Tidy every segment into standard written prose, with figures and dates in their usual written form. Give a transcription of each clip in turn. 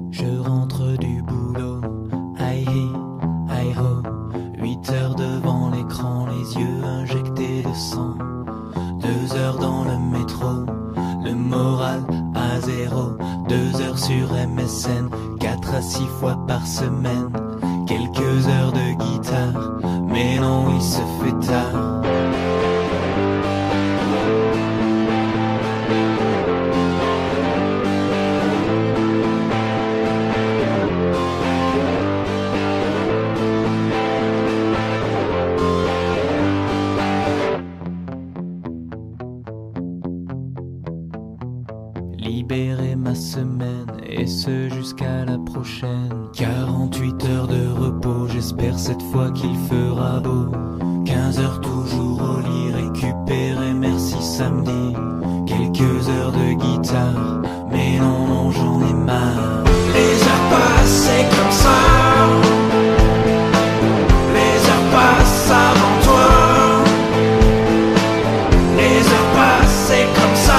Je rentre du boulot, aïe aïe ho, 8 heures devant l'écran, les yeux injectés de sang. 2 heures dans le métro, le moral à zéro. 2 heures sur MSN, 4 à 6 fois par semaine. Quelques heures de guitare, mais non, il se fait tard. Libérer ma semaine, et ce jusqu'à la prochaine. 48 heures de repos, j'espère cette fois qu'il fera beau. 15 heures toujours au lit, récupérer, merci samedi. Quelques heures de guitare, mais non, non, j'en ai marre. Les heures passent, c'est comme ça. Les heures passent avant toi. Les heures passent, c'est comme ça.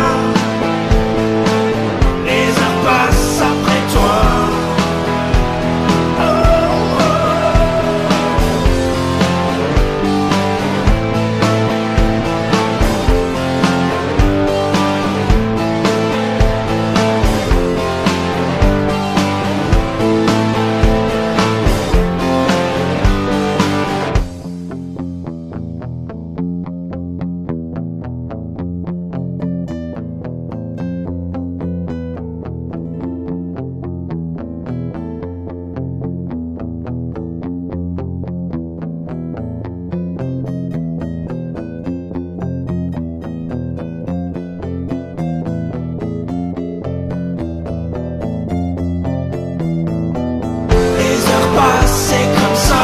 C'est comme ça.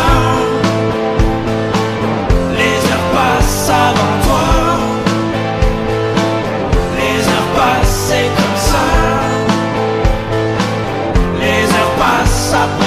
Les heures passent avant toi. Les heures passent, c'est comme ça. Les heures passent après.